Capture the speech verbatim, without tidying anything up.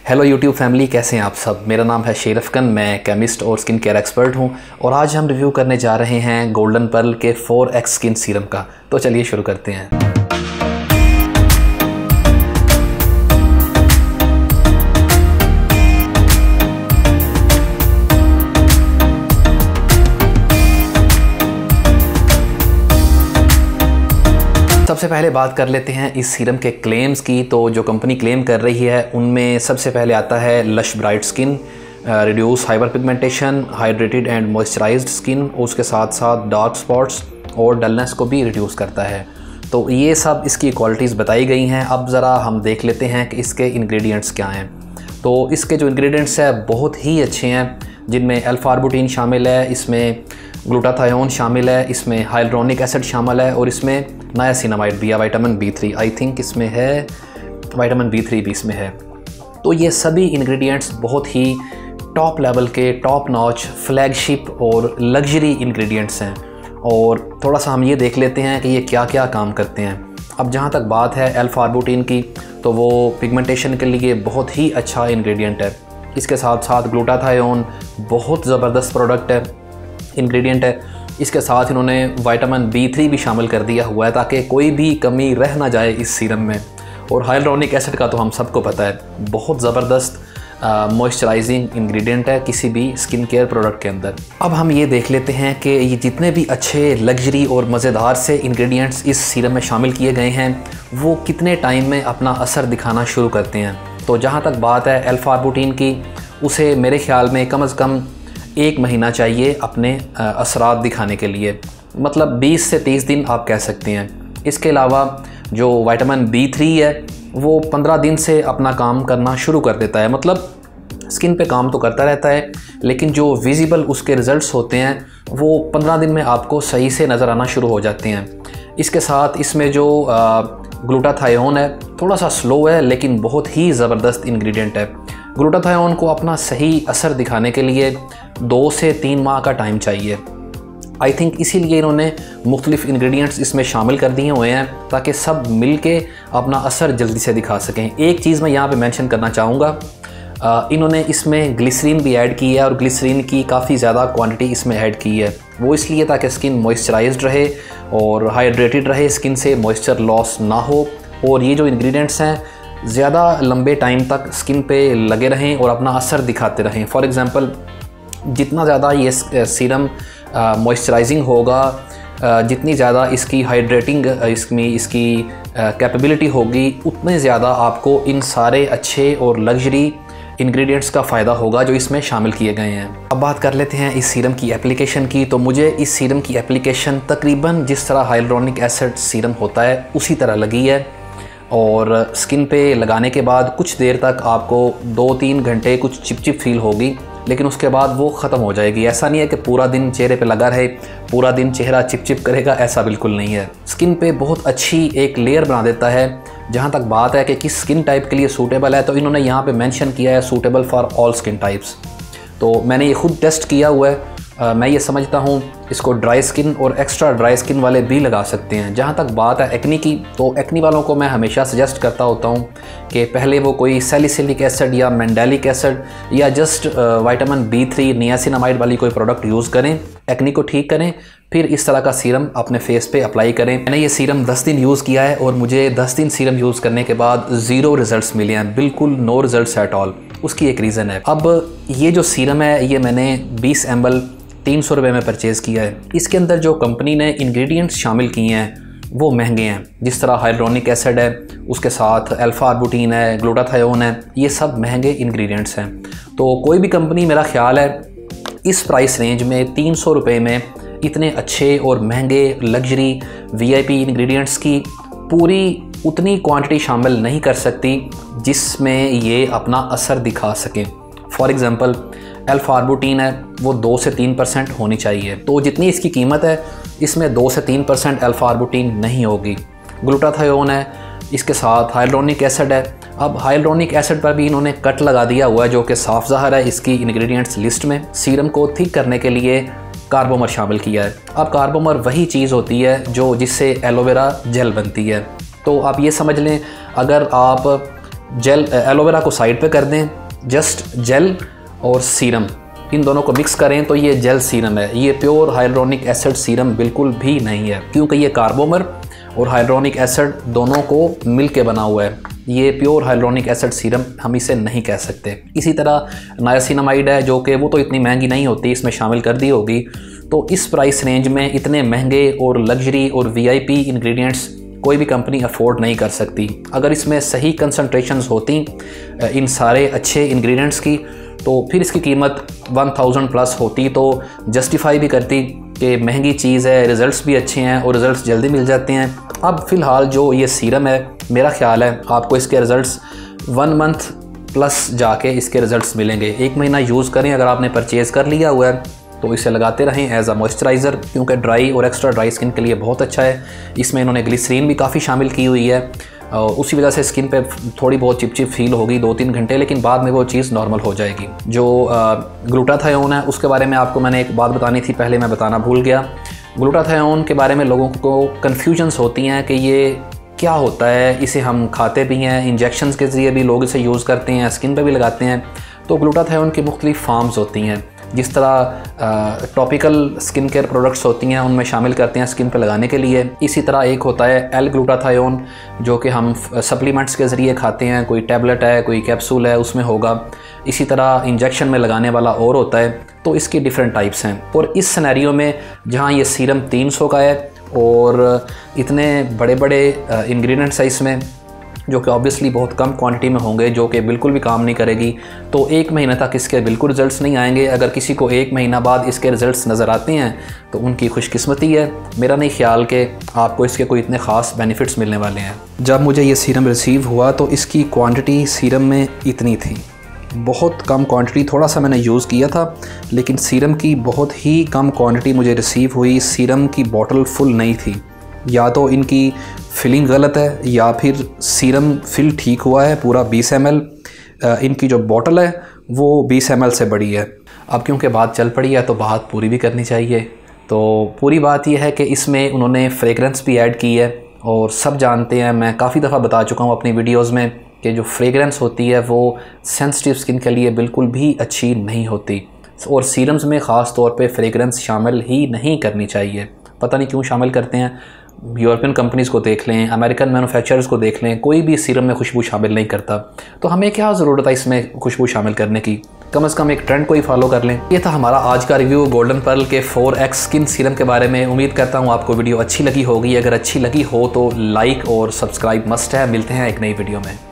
Hello YouTube family, कैसे हैं आप सब। मेरा नाम है शेर अफकन, मैं केमिस्ट और स्किन केयर एक्सपर्ट हूं और आज हम रिव्यू करने जा रहे हैं गोल्डन पर्ल के फोर एक्स स्किन सीरम का। तो चलिए शुरू करते हैं। सबसे पहले बात कर लेते हैं इस सीरम के क्लेम्स की। तो जो कंपनी क्लेम कर रही है उनमें सबसे पहले आता है lush bright skin, reduce hyper pigmentation, hydrated and moisturised skin, और उसके साथ साथ डार्क स्पॉट्स और डलनेस को भी रिड्यूस करता है। तो ये सब इसकी क्वालिटीज़ बताई गई हैं। अब ज़रा हम देख लेते हैं कि इसके इंग्रेडिएंट्स क्या हैं। तो इसके जो इंग्रेडिएंट्स हैं बहुत ही अच्छे हैं, जिनमें अल्फा आर्बुटीन शामिल है, इसमें ग्लूटाथायोन शामिल है, इसमें हाइलुरोनिक एसिड शामिल है और इसमें नायासिनामाइड भी है, vitamin B three I think इसमें है, विटामिन बी थ्री भी इसमें है। तो ये सभी इंग्रेडिएंट्स बहुत ही टॉप लेवल के, टॉप नॉच, फ्लैगशिप और लग्जरी इंग्रेडिएंट्स हैं। और थोड़ा सा हम ये देख लेते हैं कि ये क्या क्या काम करते हैं। अब जहाँ तक बात है अल्फा आर्बुटीन की, तो वो पिगमेंटेशन के लिए बहुत ही अच्छा इंग्रेडिएंट है। इसके साथ साथ ग्लूटाथायोन बहुत ज़बरदस्त प्रोडक्ट है, इंग्रेडिएंट है। इसके साथ इन्होंने विटामिन बी थ्री भी शामिल कर दिया हुआ है ताकि कोई भी कमी रह ना जाए इस सीरम में। और हाइलुरोनिक एसिड का तो हम सबको पता है, बहुत ज़बरदस्त मॉइस्चराइजिंग इंग्रेडिएंट है किसी भी स्किन केयर प्रोडक्ट के अंदर। अब हम ये देख लेते हैं कि ये जितने भी अच्छे, लग्जरी और मज़ेदार से इंग्रेडिएंट्स इस सीरम में शामिल किए गए हैं वो कितने टाइम में अपना असर दिखाना शुरू करते हैं। तो जहाँ तक बात है अल्फा आर्बुटीन की, उसे मेरे ख्याल में कम अज़ कम एक महीना चाहिए अपने असरात दिखाने के लिए, मतलब बीस से तीस दिन आप कह सकते हैं। इसके अलावा जो विटामिन बी थ्री है वो पंद्रह दिन से अपना काम करना शुरू कर देता है, मतलब स्किन पे काम तो करता रहता है लेकिन जो विजिबल उसके रिज़ल्ट्स होते हैं वो पंद्रह दिन में आपको सही से नज़र आना शुरू हो जाते हैं। इसके साथ इसमें जो ग्लूटाथायोन है थोड़ा सा स्लो है लेकिन बहुत ही ज़बरदस्त इंग्रेडिएंट है। ग्लूटाथायोन को अपना सही असर दिखाने के लिए दो से तीन माह का टाइम चाहिए। आई थिंक इसीलिए इन्होंने मुख्तलिफ इंग्रेडिएंट्स इसमें शामिल कर दिए हुए हैं ताकि सब मिल के अपना असर जल्दी से दिखा सकें। एक चीज़ मैं यहाँ पे मेंशन करना चाहूँगा, इन्होंने इसमें ग्लिसरीन भी ऐड की है और ग्लिसरीन की काफ़ी ज़्यादा क्वांटिटी इसमें ऐड की है। वो इसलिए ताकि स्किन मॉइस्चराइज्ड रहे और हाइड्रेटेड रहे, स्किन से मॉइस्चर लॉस ना हो और ये जो इंग्रेडिएंट्स हैं ज़्यादा लंबे टाइम तक स्किन पे लगे रहें और अपना असर दिखाते रहें। फॉर एग्ज़ाम्पल, जितना ज़्यादा ये सीरम मॉइस्चराइजिंग होगा, जितनी ज़्यादा इसकी हाइड्रेटिंग इसमें इसकी कैपेबिलिटी होगी, उतने ज़्यादा आपको इन सारे अच्छे और लग्जरी इंग्रेडिएंट्स का फ़ायदा होगा जो इसमें शामिल किए गए हैं। अब बात कर लेते हैं इस सीरम की एप्लीकेशन की। तो मुझे इस सीरम की एप्लीकेशन तकरीबन जिस तरह हाइलुरोनिक एसिड सीरम होता है उसी तरह लगी है और स्किन पे लगाने के बाद कुछ देर तक आपको दो तीन घंटे कुछ चिपचिप फील होगी, लेकिन उसके बाद वो ख़त्म हो जाएगी। ऐसा नहीं है कि पूरा दिन चेहरे पे लगा रहे, पूरा दिन चेहरा चिपचिप करेगा, ऐसा बिल्कुल नहीं है। स्किन पे बहुत अच्छी एक लेयर बना देता है। जहाँ तक बात है कि किस स्किन टाइप के लिए सूटेबल है, तो इन्होंने यहाँ पे मेंशन किया है suitable for all skin types. तो मैंने ये खुद टेस्ट किया हुआ है। आ, मैं ये समझता हूँ इसको ड्राई स्किन और एक्स्ट्रा ड्राई स्किन वाले भी लगा सकते हैं। जहाँ तक बात है एक्नी की, तो एक्नी वालों को मैं हमेशा सजेस्ट करता होता हूँ कि पहले वो कोई सैलिसिलिक एसिड या मैंडेलिक एसिड या just vitamin B three niacinamide वाली कोई प्रोडक्ट यूज़ करें, एक्नी को ठीक करें, फिर इस तरह का सीरम अपने फेस पे अप्लाई करें। मैंने ये सीरम दस दिन यूज़ किया है और मुझे दस दिन सीरम यूज़ करने के बाद ज़ीरो रिज़ल्ट्स मिले हैं, बिल्कुल नो रिज़ल्ट्स एट ऑल। उसकी एक रीज़न है। अब ये जो सीरम है ये मैंने बीस एम एल तीन सौ रुपये में परचेज़ किया है। इसके अंदर जो कंपनी ने इंग्रेडिएंट्स शामिल किए हैं वो महंगे हैं, जिस तरह हाइलुरोनिक एसिड है, उसके साथ अल्फा आर्बुटीन है, ग्लूटाथायोन है, ये सब महंगे इंग्रेडिएंट्स हैं। तो कोई भी कंपनी, मेरा ख्याल है, इस प्राइस रेंज में तीन सौ रुपये में इतने अच्छे और महंगे लग्जरी वीआईपी इंग्रेडिएंट्स की पूरी उतनी क्वांटिटी शामिल नहीं कर सकती जिसमें ये अपना असर दिखा सकें। फॉर एग्ज़ाम्पल, अल्फा आर्बुटीन है वो दो से तीन परसेंट होनी चाहिए, तो जितनी इसकी कीमत है इसमें दो से तीन परसेंट अल्फा आर्बुटीन नहीं होगी। ग्लूटाथायोन है, इसके साथ हाइलुरोनिक एसिड है। अब हाइलुरोनिक एसिड पर भी इन्होंने कट लगा दिया हुआ है जो कि साफ ज़ाहिर है इसकी इंग्रेडिएंट्स लिस्ट में। सीरम को थिक करने के लिए कार्बोमर शामिल किया है। अब कार्बोमर वही चीज़ होती है जो जिससे एलोवेरा जेल बनती है। तो आप ये समझ लें, अगर आप जेल एलोवेरा को साइड पे कर दें, जस्ट जेल और सीरम इन दोनों को मिक्स करें तो ये जेल सीरम है। ये प्योर हाइड्रोनिक एसिड सीरम बिल्कुल भी नहीं है, क्योंकि ये कार्बोमर और हाइड्रोनिक एसिड दोनों को मिल के बना हुआ है। ये प्योर हाइड्रोनिक एसिड सीरम हम इसे नहीं कह सकते। इसी तरह नायासिनामाइड है, जो कि वो तो इतनी महंगी नहीं होती, इसमें शामिल कर दी होगी। तो इस प्राइस रेंज में इतने महंगे और लग्जरी और वीआईपी इंग्रेडिएंट्स कोई भी कंपनी अफोर्ड नहीं कर सकती। अगर इसमें सही कंसंट्रेशंस होती इन सारे अच्छे इंग्रेडिएंट्स की, तो फिर इसकी कीमत वन थाउजेंड प्लस होती, तो जस्टिफाई भी करती कि महंगी चीज़ है, रिज़ल्ट्स भी अच्छे हैं और रिज़ल्ट्स जल्दी मिल जाते हैं। अब फ़िलहाल जो ये सीरम है, मेरा ख्याल है आपको इसके रिज़ल्ट्स वन मंथ प्लस जाके इसके रिज़ल्ट्स मिलेंगे। एक महीना यूज़ करें, अगर आपने परचेज़ कर लिया हुआ है तो इसे लगाते रहें एज अ मॉइस्चराइज़र, क्योंकि ड्राई और एक्स्ट्रा ड्राई स्किन के लिए बहुत अच्छा है। इसमें इन्होंने ग्लिसरीन भी काफ़ी शामिल की हुई है, और उसी वजह से स्किन पे थोड़ी बहुत चिपचिप फील होगी दो तीन घंटे, लेकिन बाद में वो चीज़ नॉर्मल हो जाएगी। जो ग्लूटाथायोन है उसके बारे में आपको मैंने एक बात बतानी थी, पहले मैं बताना भूल गया। ग्लूटाथायोन के बारे में लोगों को कन्फ्यूजन्स होती हैं कि ये क्या होता है, इसे हम खाते भी हैं, इंजेक्शंस के ज़रिए भी लोग इसे यूज़ करते हैं, स्किन पे भी लगाते हैं। तो ग्लूटाथायोन की मुख्तलिफ फार्म्स होती हैं, जिस तरह टॉपिकल स्किन केयर प्रोडक्ट्स होती हैं उनमें शामिल करते हैं स्किन पे लगाने के लिए। इसी तरह एक होता है एल ग्लूटाथायोन, जो कि हम सप्लीमेंट्स के ज़रिए खाते हैं, कोई टैबलेट है, कोई कैप्सूल है, उसमें होगा। इसी तरह इंजेक्शन में लगाने वाला और होता है। तो इसकी डिफरेंट टाइप्स हैं। और इस सिनेरियो में जहाँ ये सीरम तीन सौ का है और इतने बड़े बड़े इंग्रेडिएंट्स है इसमें, जो कि ऑब्वियसली बहुत कम क्वांटिटी में होंगे, जो कि बिल्कुल भी काम नहीं करेगी, तो एक महीने तक इसके बिल्कुल रिजल्ट्स नहीं आएंगे। अगर किसी को एक महीना बाद इसके रिजल्ट्स नज़र आते हैं तो उनकी खुशकिस्मती है। मेरा नहीं ख्याल कि आपको इसके कोई इतने ख़ास बेनिफिट्स मिलने वाले हैं। जब मुझे ये सीरम रिसीव हुआ तो इसकी क्वांटिटी सीरम में इतनी थी, बहुत कम क्वांटिटी, थोड़ा सा मैंने यूज़ किया था, लेकिन सीरम की बहुत ही कम क्वांटिटी मुझे रिसीव हुई। सीरम की बॉटल फुल नहीं थी, या तो इनकी फिलिंग गलत है या फिर सीरम फिल ठीक हुआ है पूरा बीस एम एल। इनकी जो बॉटल है वो बीस एम एल से बड़ी है। अब क्योंकि बात चल पड़ी है तो बात पूरी भी करनी चाहिए। तो पूरी बात यह है कि इसमें उन्होंने फ्रेगरेंस भी ऐड की है, और सब जानते हैं, मैं काफ़ी दफ़ा बता चुका हूँ अपनी वीडियोज़ में कि जो फ्रेगरेंस होती है वो सेंसिटिव स्किन के लिए बिल्कुल भी अच्छी नहीं होती, और सीरम्स में ख़ास तौर पे फ्रेगरेंस शामिल ही नहीं करनी चाहिए। पता नहीं क्यों शामिल करते हैं। यूरोपियन कंपनीज़ को देख लें, अमेरिकन मैन्युफैक्चरर्स को देख लें, कोई भी सीरम में खुशबू शामिल नहीं करता। तो हमें क्या ज़रूरत है इसमें खुशबू शामिल करने की? कम से कम एक ट्रेंड को ही फॉलो कर लें। ये था हमारा आज का रिव्यू गोल्डन पर्ल के फोर एक्स स्किन सीरम के बारे में। उम्मीद करता हूँ आपको वीडियो अच्छी लगी होगी। अगर अच्छी लगी हो तो लाइक और सब्सक्राइब मस्ट है। मिलते हैं एक नई वीडियो में।